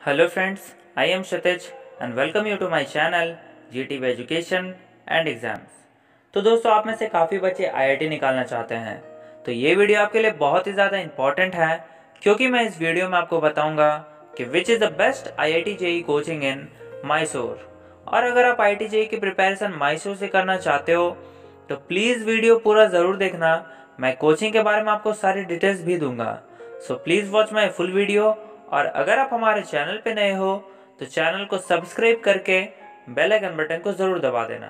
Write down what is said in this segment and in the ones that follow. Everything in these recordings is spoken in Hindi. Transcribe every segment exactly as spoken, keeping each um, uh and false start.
Hello friends, I am Kshitij and welcome you to my channel G T V Education and Exams। तो दोस्तों, आप में से काफ़ी बच्चे आई आई टी निकालना चाहते हैं, तो ये वीडियो आपके लिए बहुत ही ज़्यादा इम्पॉर्टेंट है, क्योंकि मैं इस वीडियो में आपको बताऊंगा कि which is the best I I T J E E coaching in Mysore. और अगर आप आई आई टी जे ई ई की प्रिपरेशन मैसूर से करना चाहते हो तो प्लीज़ वीडियो पूरा ज़रूर देखना। मैं कोचिंग के बारे में आपको सारी डिटेल्स भी दूंगा, so please watch my full video. और अगर आप हमारे चैनल पे नए हो तो चैनल को सब्सक्राइब करके बेल आइकन बटन को ज़रूर दबा देना।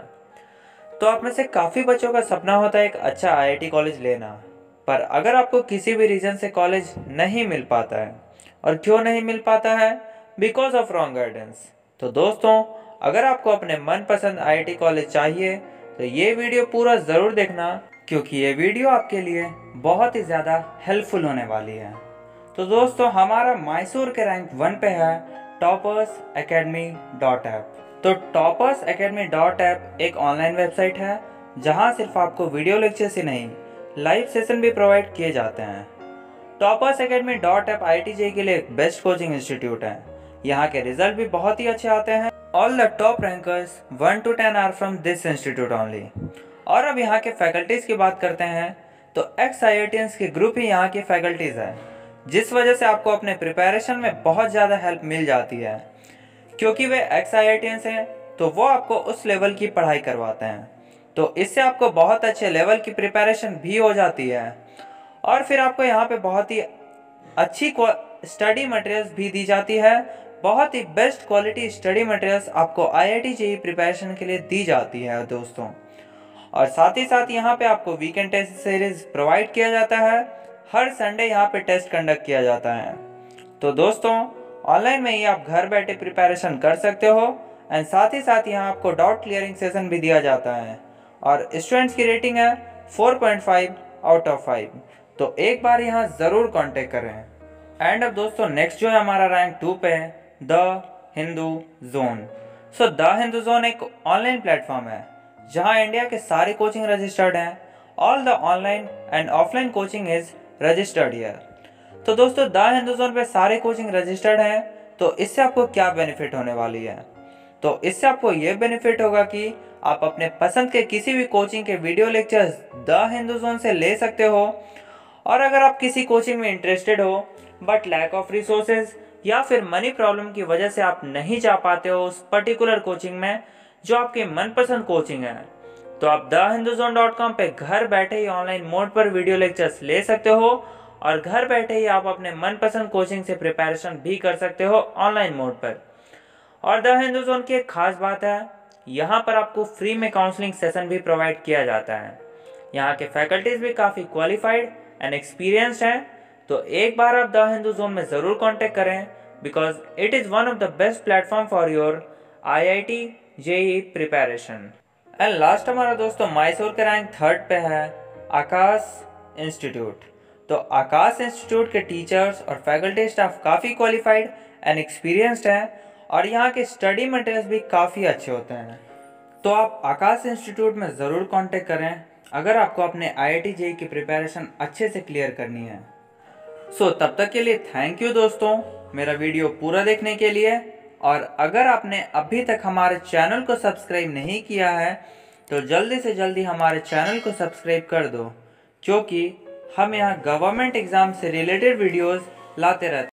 तो आप में से काफ़ी बच्चों का सपना होता है एक अच्छा आई आई टी कॉलेज लेना, पर अगर आपको किसी भी रीज़न से कॉलेज नहीं मिल पाता है, और क्यों नहीं मिल पाता है? Because of wrong guidance. तो दोस्तों, अगर आपको अपने मनपसंद आई आई टी कॉलेज चाहिए तो ये वीडियो पूरा ज़रूर देखना, क्योंकि ये वीडियो आपके लिए बहुत ही ज़्यादा हेल्पफुल होने वाली है। तो दोस्तों, हमारा मैसूर के रैंक वन पे है टॉपर्स एकेडमी डॉट ऐप। तो टॉपर्स एकेडमी डॉट ऐप एक ऑनलाइन वेबसाइट है जहां सिर्फ आपको वीडियो लेक्चर्स ही नहीं, लाइव सेशन भी प्रोवाइड किए जाते हैं। Toppers academy dot app I I T J E E के लिए एक बेस्ट कोचिंग इंस्टीट्यूट है। यहाँ के रिजल्ट भी बहुत ही अच्छे आते हैं। All the top rankers one two ten are from this institute only. और अब यहाँ के फैकल्टीज की बात करते हैं तो एक्स आई आई टियंस के ग्रुप ही यहाँ की फैकल्टीज है, जिस वजह से आपको अपने प्रिपरेशन में बहुत ज़्यादा हेल्प मिल जाती है। क्योंकि वे एक्स आई आई टियंस हैं तो वो आपको उस लेवल की पढ़ाई करवाते हैं, तो इससे आपको बहुत अच्छे लेवल की प्रिपरेशन भी हो जाती है। और फिर आपको यहाँ पे बहुत ही अच्छी स्टडी मटेरियल्स भी दी जाती है। बहुत ही बेस्ट क्वालिटी स्टडी मटेरियल्स आपको I I T J E E preparation के लिए दी जाती है दोस्तों। और साथ ही साथ यहाँ पे आपको वीकेंड टेस्ट सीरीज प्रोवाइड किया जाता है। हर संडे यहाँ पे टेस्ट कंडक्ट किया जाता है। तो दोस्तों, ऑनलाइन में ही आप घर बैठे प्रिपरेशन कर सकते हो, एंड साथ ही साथ यहाँ आपको डाउट क्लियरिंग सेशन भी दिया जाता है। और स्टूडेंट्स की रेटिंग है four point five out of five. तो एक बार यहाँ ज़रूर कांटेक्ट करें। एंड अब दोस्तों, नेक्स्ट जो है हमारा रैंक टू पे है the Hindu zone. So the Hindu zone एक ऑनलाइन प्लेटफॉर्म है जहाँ इंडिया के सारे कोचिंग रजिस्टर्ड हैं। All the online and offline coaching is registered here. तो दोस्तों, द हिंदू जोन पे सारे कोचिंग रजिस्टर्ड हैं। तो इससे आपको क्या बेनिफिट होने वाली है? तो इससे आपको ये बेनिफिट होगा कि आप अपने पसंद के किसी भी कोचिंग के video lectures the Hindu zone से ले सकते हो। और अगर आप किसी कोचिंग में इंटरेस्टेड हो बट लैक ऑफ रिसोर्सेज या फिर मनी प्रॉब्लम की वजह से आप नहीं जा पाते हो उस पर्टिकुलर कोचिंग में जो आपके मनपसंद कोचिंग है, तो आप the Hindu zone dot com पे घर बैठे ही ऑनलाइन मोड पर वीडियो लेक्चर्स ले सकते हो, और घर बैठे ही आप अपने मनपसंद कोचिंग से प्रिपरेशन भी कर सकते हो ऑनलाइन मोड पर। और द हिंदू जोन की एक खास बात है, यहाँ पर आपको फ्री में काउंसलिंग सेशन भी प्रोवाइड किया जाता है। यहाँ के फैकल्टीज भी काफ़ी क्वालिफाइड एंड एक्सपीरियंस्ड हैं। तो एक बार आप द हिंदू जोन में ज़रूर कॉन्टेक्ट करें, because it is one of the best platform for your I I T J E E preparation. And last हमारा दोस्तों मैसूर के रैंक थर्ड पे है आकाश इंस्टीट्यूट। तो आकाश इंस्टीट्यूट के टीचर्स और फैकल्टी स्टाफ काफ़ी क्वालिफाइड एंड एक्सपीरियंस्ड हैं, और यहाँ के स्टडी मटेरियल्स भी काफ़ी अच्छे होते हैं। तो आप आकाश इंस्टीट्यूट में ज़रूर कांटेक्ट करें अगर आपको अपने आई आई टी जे ई ई की प्रिपरेशन अच्छे से क्लियर करनी है। सो so, तब तक के लिए थैंक यू दोस्तों, मेरा वीडियो पूरा देखने के लिए। और अगर आपने अभी तक हमारे चैनल को सब्सक्राइब नहीं किया है तो जल्दी से जल्दी हमारे चैनल को सब्सक्राइब कर दो, क्योंकि हम यहाँ गवर्नमेंट एग्ज़ाम से रिलेटेड वीडियोस लाते रहते हैं।